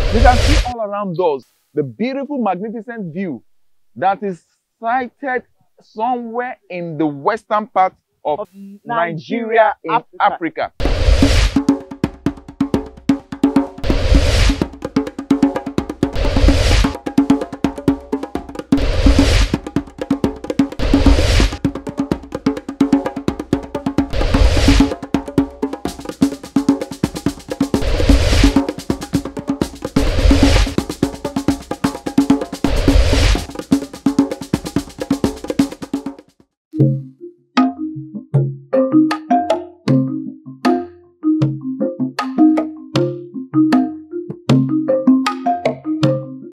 You can see all around us the beautiful, magnificent view that is sited somewhere in the western part of Nigeria in Africa.